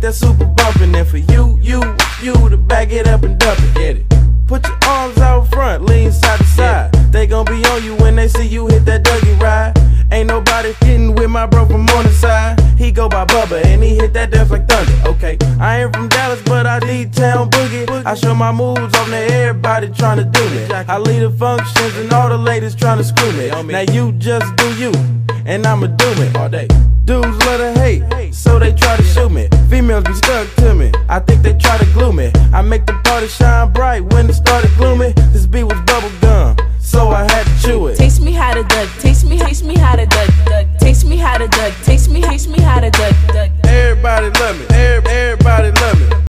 that super bumpin'. And for you to back it up and dump it. Get it. Put your arms out front, lean side to side. They gon' be on you when they see you hit that Dougie ride. Ain't nobody getting with my bro from Morningside. He go by Bubba and he hit that dance like thunder. Okay, I ain't from Dallas, but I D-town boogie. I show my moves on to everybody tryna do me. I lead the functions and all the ladies tryna screw me. Now you just do you, and I'ma do it all day. Dudes love to hate, so they try to shoot me. Females be stuck to me, I think they try to glue me. I make the party shine bright when it started gloomy. This beat was bubble gum, so I had to chew it. Taste me how to duck, taste me how to duck, taste me how to duck, taste me how to duck.